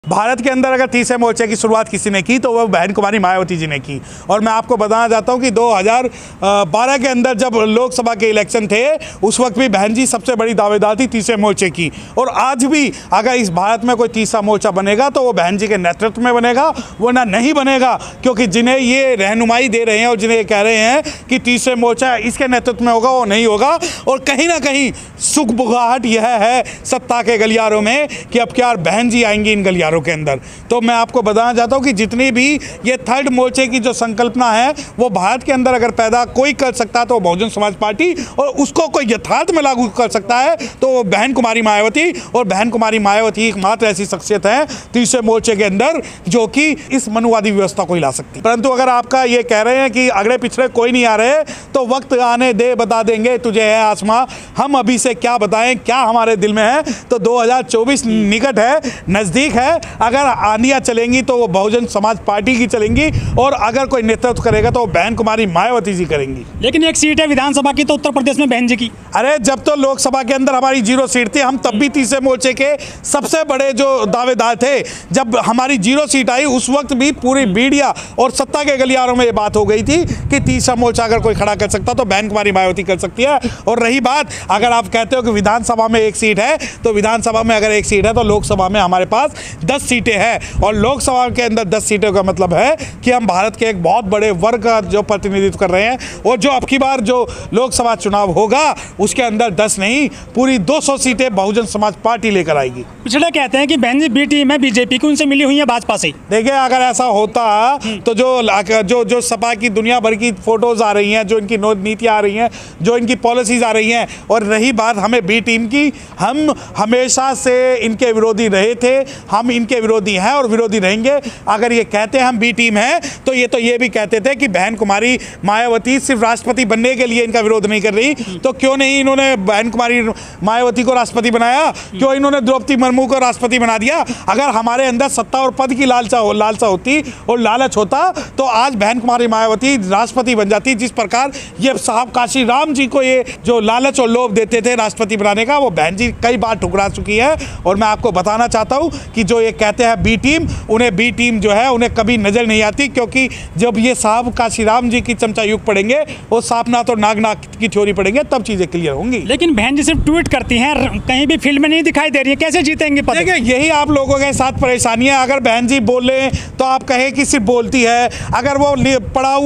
भारत के अंदर अगर तीसरे मोर्चे की शुरुआत किसी ने की तो वह बहन कुमारी मायावती जी ने की। और मैं आपको बताना चाहता हूं कि 2012 के अंदर जब लोकसभा के इलेक्शन थे उस वक्त भी बहन जी सबसे बड़ी दावेदार थी तीसरे मोर्चे की। और आज भी अगर इस भारत में कोई तीसरा मोर्चा बनेगा तो वो बहन जी के नेतृत्व में बनेगा, वरना नहीं बनेगा। क्योंकि जिन्हें ये रहनुमाई दे रहे हैं और जिन्हें कह रहे हैं कि तीसरे मोर्चा इसके नेतृत्व में होगा, वो नहीं होगा। और कहीं ना कहीं सुख बुगाहट यह है सत्ता के गलियारों में कि अब क्या बहन जी आएंगी इन गलियारों के अंदर। तो मैं आपको बताना चाहता हूं कि जितनी भी ये थर्ड मोर्चे की जो संकल्पना है वो भारत के अंदर अगर पैदा कोई कर सकता है तो बहुजन समाज पार्टी, और उसको कोई यथार्थ में लागू कर सकता है तो वो बहन कुमारी मायावती। और बहन कुमारी मायावती एकमात्र ऐसी शख्सियत है तीसरे मोर्चे के अंदर जो कि इस मनुवादी व्यवस्था को हिला सकती। परंतु अगर आपका ये कह रहे हैं कि अगले पिछले कोई नहीं आ रहे तो वक्त आने दे बता देंगे तुझे है आसमां, हम अभी से क्या बताएं क्या हमारे दिल में है। तो 2024 निकट है, नज़दीक है। अगर आंधियां चलेंगी तो वो बहुजन समाज पार्टी की चलेंगी, और अगर कोई नेतृत्व करेगा तो वो बहन कुमारी मायावती जी करेंगी। लेकिन एक सीट है विधानसभा की तो उत्तर प्रदेश में बहन जी की। अरे जब तो लोकसभा के अंदर हमारी 0 सीट थी, हम तब भी तीसरे मोर्चे के सबसे बड़े जो दावेदार थे। जब हमारी 0 सीट आई उस वक्त भी पूरी मीडिया और सत्ता के गलियारों में ये बात हो गई थी कि तीसरा मोर्चा अगर कोई खड़ा कर सकता तो बहन कुमारी मायावती कर सकती है। और रही बात, अगर आप कहते हो कि विधानसभा में 1 सीट है तो विधानसभा में अगर 1 सीट है तो लोकसभा में हमारे पास 10 सीटें हैं। और लोकसभा के अंदर 10 सीटों का मतलब है कि हम भारत के एक बहुत बड़े वर्ग का जो प्रतिनिधित्व कर रहे हैं। और जो अब की बार जो लोकसभा चुनाव होगा उसके अंदर 10 नहीं पूरी 200 सीटें बहुजन समाज पार्टी लेकर आएगी। पिछले कहते हैं कि बहन जी बी टीम है बीजेपी की, उनसे मिली हुई है भाजपा से। देखिए अगर ऐसा होता तो जो सपा की दुनिया भर की फोटोज आ रही हैं, जो इनकी नीतियाँ आ रही हैं, जो इनकी पॉलिसीज आ रही हैं, और रही बात हमें बी टीम की, हम हमेशा से इनके विरोधी रहे थे, हम इनके विरोधी हैं और विरोधी रहेंगे। अगर ये कहते हैं हम बी टीम हैं तो ये भी कहते थे कि बहन कुमारी मायावती सिर्फ राष्ट्रपति बनने के लिए इनका विरोध नहीं कर रही, तो क्यों नहीं इन्होंने बहन कुमारी मायावती को राष्ट्रपति बनाया, क्यों इन्होंने द्रौपदी मुर्मू को राष्ट्रपति बना दिया। अगर हमारे अंदर सत्ता और पद की लालसा होती और लालच होता तो आज बहन कुमारी मायावती राष्ट्रपति बन जाती। जिस प्रकार ये साहब काशी राम जी को ये जो लालच और लोभ देते थे राष्ट्रपति बनाने का, वो बहन जी कई बार ठुकरा चुकी है। और मैं आपको बताना चाहता हूं कि जो ये कहते हैं बी टीम, उन्हें बी टीम जो है उन्हें कभी नजर नहीं आती, क्योंकि जब ये साहब काशी राम जी की चमचा युग पढ़ेंगे वो सांपनाथ और नागनाथ की थ्योरी पढ़ेंगे तब चीजें क्लियर होंगी। लेकिन बहन जी सिर्फ ट्वीट करती हैं, कहीं भी फील्ड में नहीं दिखाई दे रही है, कैसे जीतेंगे? देखिए यही आप लोगों के साथ परेशानी है। अगर बहन जी बोले तो आप कहें कि सिर्फ बोलती है, अगर वो पढ़ाऊ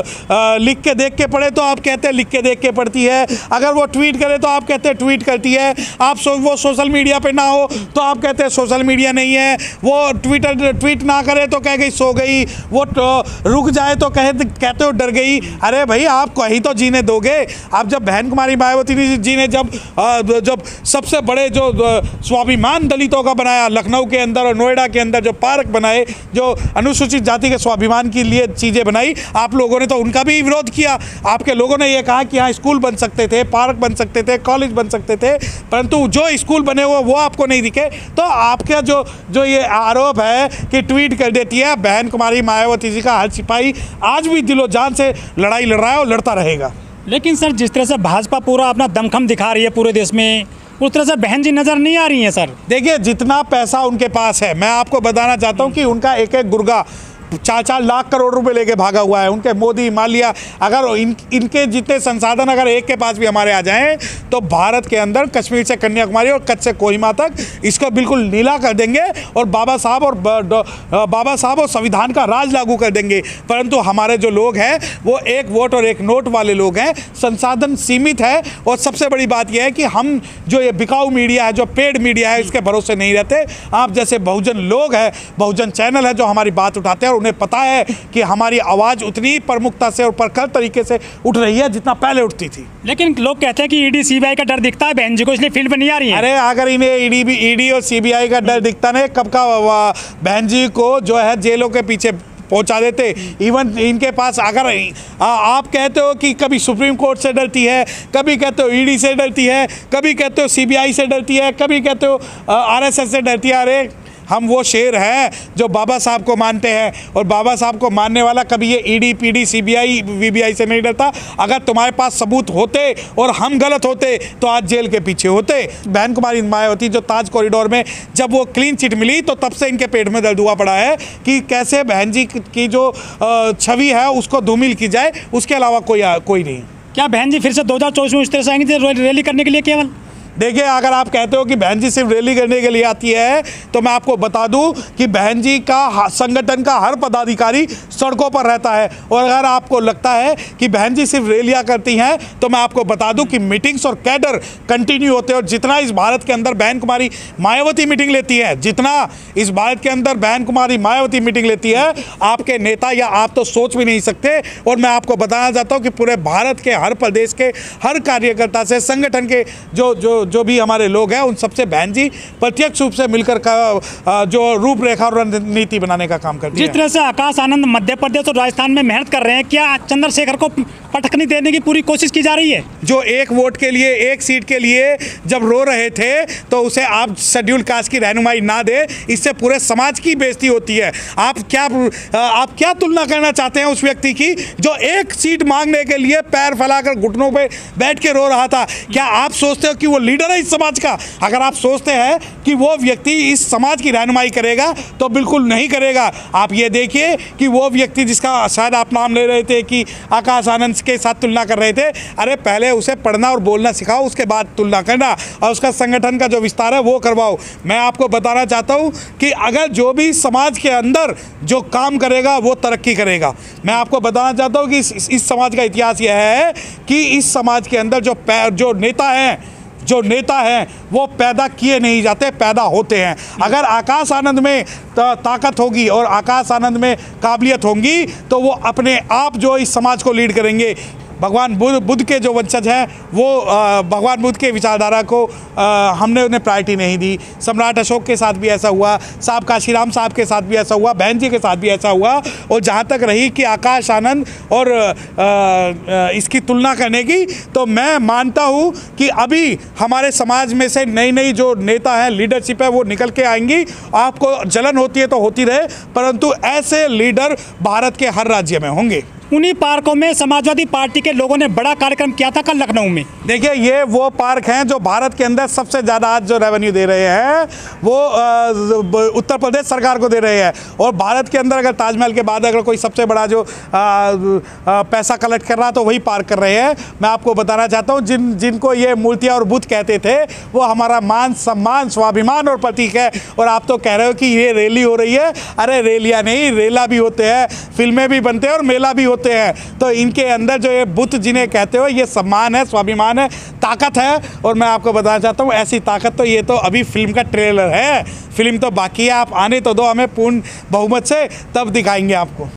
लिख के देख के पढ़े तो आप कहते हैं लिख के देख के पढ़ती है, अगर वो ट्वीट करे तो आप कहते हैं ट्वीट करती है, वो सोशल मीडिया पे ना हो तो आप कहते हैं सोशल मीडिया नहीं है, वो ट्वीट ना करे तो कह गई सो गई, वो रुक जाए तो कहते हो डर गई। अरे भाई आप कहीं तो जीने दोगे। आप जब बहन कुमारी मायावती जी ने जब सबसे बड़े जो स्वाभिमान दलितों का बनाया लखनऊ के अंदर और नोएडा के अंदर, जो पार्क बनाए, जो अनुसूचित जाति के स्वाभिमान के लिए चीज़ें बनाई, आप लोगों ने तो उनका भी विरोध किया। आपके लोगों ने ये कहा कि यहाँ स्कूल बन सकते थे, पार्क बन सकते थे, कॉलेज बन सकते थे, परंतु जो स्कूल बने हुए वो आपको नहीं दिखे। तो आपका जो ये आरोप है कि ट्वीट कर देती है, बहन कुमारी मायावती जी का हर सिपाही आज भी दिलो जान से लड़ाई लड़ रहा है और लड़ता रहेगा। लेकिन सर जिस तरह से भाजपा पूरा अपना दमखम दिखा रही है पूरे देश में, उस तरह से बहन जी नजर नहीं आ रही हैं सर। देखिए जितना पैसा उनके पास है, मैं आपको बताना चाहता हूं कि उनका एक एक गुर्गा 4-4 लाख करोड़ रुपए लेके भागा हुआ है। उनके मोदी माल्या, अगर इनके जितने संसाधन अगर एक के पास भी हमारे आ जाएं तो भारत के अंदर कश्मीर से कन्याकुमारी और कच्छ से कोहिमा तक इसको बिल्कुल नीला कर देंगे और बाबा साहब और संविधान का राज लागू कर देंगे। परंतु हमारे जो लोग हैं वो 1 वोट और 1 नोट वाले लोग हैं, संसाधन सीमित है। और सबसे बड़ी बात यह है कि हम जो ये बिकाऊ मीडिया है, जो पेड मीडिया है, इसके भरोसे नहीं रहते। आप जैसे बहुजन लोग हैं, बहुजन चैनल है जो हमारी बात उठाते हैं, उन्हें पता है कि हमारी आवाज उतनी प्रमुखता से और प्रखर तरीके से उठ रही है जितना पहले उठती थी। लेकिन लोग कहते हैं कि ईडी सीबीआई का डर दिखता है बहन जी को, इसलिए फील्ड में नहीं आ रही है। अरे अगर इन्हें ईडी और सीबीआई का डर दिखता नहीं, कब का बहन जी को जो है जेलों के पीछे पहुंचा देते। इवन इनके पास अगर आप कहते हो कि कभी सुप्रीम कोर्ट से डरती है, कभी कहते हो ईडी से डरती है, कभी कहते हो सीबीआई से डरती है, कभी कहते हो आरएसएस से डरती है। अरे हम वो शेर हैं जो बाबा साहब को मानते हैं, और बाबा साहब को मानने वाला कभी ये ईडी पीडी सीबीआई वीबीआई से नहीं डरता। अगर तुम्हारे पास सबूत होते और हम गलत होते तो आज जेल के पीछे होते। बहन कुमारी मायावती जो ताज कॉरिडोर में जब वो क्लीन चिट मिली तो तब से इनके पेट में दर्द हुआ पड़ा है कि कैसे बहन जी की जो छवि है उसको धूमिल की जाए, उसके अलावा कोई नहीं। क्या बहन जी फिर से 2024 में इस तरह से आएंगे रैली करने के लिए केवल? देखिए, अगर आप कहते हो कि बहन जी सिर्फ रैली करने के लिए आती है तो मैं आपको बता दूं कि बहन जी का संगठन का हर पदाधिकारी सड़कों पर रहता है। और अगर आपको लगता है कि बहन जी सिर्फ रैलियां करती हैं तो मैं आपको बता दूं कि मीटिंग्स और कैडर कंटिन्यू होते हैं। और जितना इस भारत के अंदर बहन कुमारी मायावती मीटिंग लेती है, जितना इस भारत के अंदर बहन कुमारी मायावती मीटिंग लेती है, आपके नेता या आप तो सोच भी नहीं सकते। और मैं आपको बताना चाहता हूँ कि पूरे भारत के हर प्रदेश के हर कार्यकर्ता से, संगठन के जो भी हमारे लोग हैं, उन सबसे बहन जी प्रत्यक्ष रूप से मिलकर का जो रूपरेखा और रणनीति बनाने का काम करती है। जिस तरह से आकाश आनंद मध्य प्रदेश और राजस्थान में मेहनत कर रहे हैं, क्या चंद्रशेखर को पटकनी देने की पूरी कोशिश की जा रही है? जो एक वोट के लिए, एक सीट के लिए जब रो रहे थे तो उसे आप शेड्यूल कास्ट की रहनुमाई ना दे, इससे पूरे समाज की बेइज्जती होती है। आप क्या तुलना करना चाहते हैं उस व्यक्ति की जो एक सीट मांगने के लिए पैर फैलाकर घुटनों पे बैठ के रो रहा था? क्या आप सोचते हो कि वो लीडर है इस समाज का? अगर आप सोचते हैं कि वो व्यक्ति इस समाज की रहनुमाई करेगा तो बिल्कुल नहीं करेगा। आप ये देखिए कि वो व्यक्ति जिसका शायद आप नाम ले रहे थे कि आकाश आनंद के साथ तुलना कर रहे थे, अरे पहले उसे पढ़ना और बोलना सिखाओ, उसके बाद तुलना करना, और उसका संगठन का जो विस्तार है वो करवाओ। मैं आपको बताना चाहता हूं कि अगर जो भी समाज के अंदर जो काम करेगा वो तरक्की करेगा। मैं आपको बताना चाहता हूं कि इस समाज का इतिहास यह है कि इस समाज के अंदर जो नेता हैं वो पैदा किए नहीं जाते, पैदा होते हैं। अगर आकाश आनंद में ताकत होगी और आकाश आनंद में काबिलियत होंगी तो वो अपने आप जो इस समाज को लीड करेंगे। भगवान बुद्ध के जो वंशज हैं वो भगवान बुद्ध के विचारधारा को हमने उन्हें प्रायोरिटी नहीं दी। सम्राट अशोक के साथ भी ऐसा हुआ, साहब काशीराम साहब के साथ भी ऐसा हुआ, बहन जी के साथ भी ऐसा हुआ। और जहाँ तक रही कि आकाश आनंद और इसकी तुलना करने की, तो मैं मानता हूँ कि अभी हमारे समाज में से नई नई जो नेता हैं, लीडरशिप है, वो निकल के आएंगी। आपको जलन होती है तो होती रहे, परंतु ऐसे लीडर भारत के हर राज्य में होंगे। उन्हीं पार्कों में समाजवादी पार्टी के लोगों ने बड़ा कार्यक्रम किया था कल लखनऊ में। देखिए, ये वो पार्क हैं जो भारत के अंदर सबसे ज़्यादा आज जो रेवेन्यू दे रहे हैं वो उत्तर प्रदेश सरकार को दे रहे हैं। और भारत के अंदर अगर ताजमहल के बाद अगर कोई सबसे बड़ा जो पैसा कलेक्ट कर रहा तो वही पार्क कर रहे हैं। मैं आपको बताना चाहता हूँ, जिनको ये मूर्तियाँ और बुत कहते थे वो हमारा मान, सम्मान, स्वाभिमान और प्रतीक है। और आप तो कह रहे हो कि ये रैली हो रही है। अरे रैलियाँ नहीं, रेला भी होते हैं, फिल्में भी बनते हैं और मेला भी होते हैं। तो इनके अंदर जो ये बुत जिन्हें कहते हो, ये सम्मान है, स्वाभिमान है, ताकत है। और मैं आपको बताना चाहता हूँ, ऐसी ताकत तो ये तो अभी फिल्म का ट्रेलर है, फिल्म तो बाकी है। आप आने तो दो हमें पूर्ण बहुमत से, तब दिखाएंगे आपको।